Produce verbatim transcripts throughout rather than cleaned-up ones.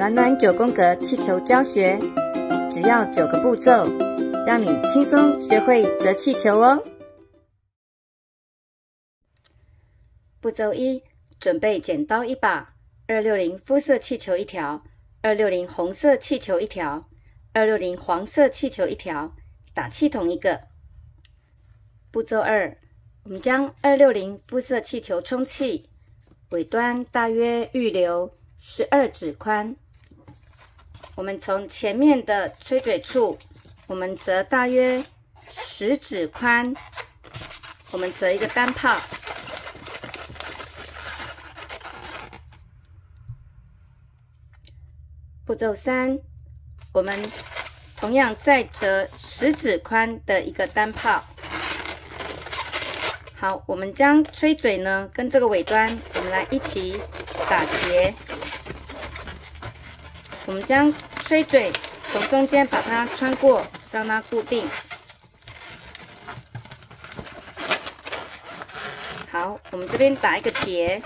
暖暖九宫格气球教学，只要九个步骤，让你轻松学会折气球哦。步骤一，准备剪刀一把，二六零肤色气球一条，二六零红色气球一条，二六零黄色气球一条，打气筒一个。步骤二，我们将二六零肤色气球充气，尾端大约预留十二指宽。我们从前面的吹嘴处，我们折大约十指宽，我们折一个单泡。步骤三，我们同样再折十指宽的一个单泡。好，我们将吹嘴呢跟这个尾端，我们来一起打结。我们将吹嘴从中间把它穿过，让它固定。好，我们这边打一个结。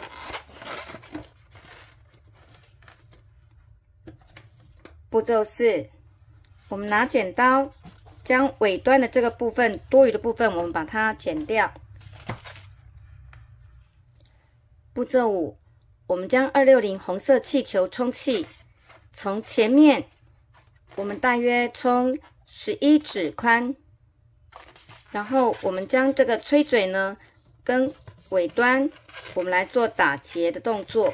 步骤四，我们拿剪刀将尾端的这个部分多余的部分，我们把它剪掉。步骤五，我们将二六零红色气球充气，从前面我们大约充十一指宽，然后我们将这个吹嘴呢跟尾端，我们来做打结的动作。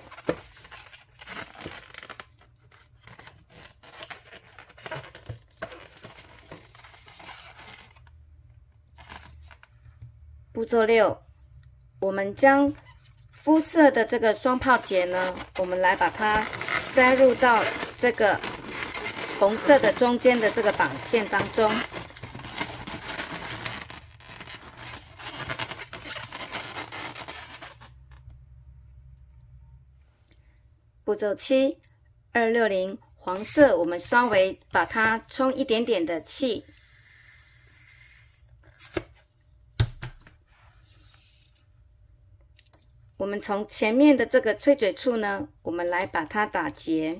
步骤六，我们将肤色的这个双泡结呢，我们来把它塞入到这个红色的中间的这个绑线当中。步骤七，二六零黄色，我们稍微把它充一点点的气。我们从前面的这个吹嘴处呢，我们来把它打结。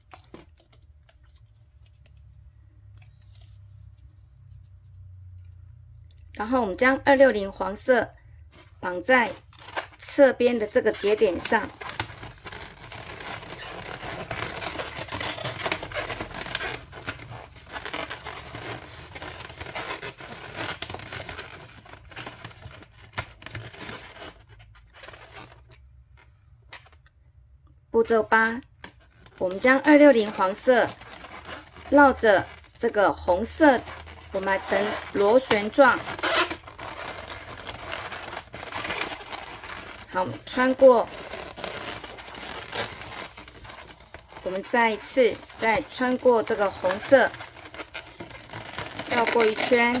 然后我们将二六零黄色绑在侧边的这个节点上。步骤八，我们将二六零黄色绕着这个红色，我们来成螺旋状。好，穿过，我们再一次再穿过这个红色，绕过一圈。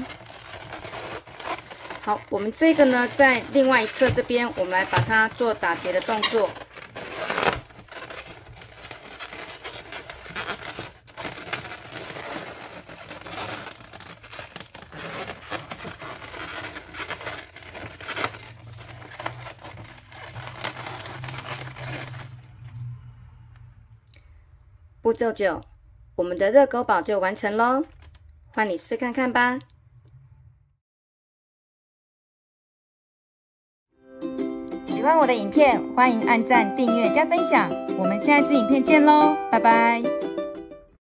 好，我们这个呢，在另外一侧这边，我们来把它做打结的动作。步骤九，我们的热狗堡就完成咯，换你试看看吧。喜欢我的影片，欢迎按赞、订阅、加分享。我们下一支影片见咯，拜拜。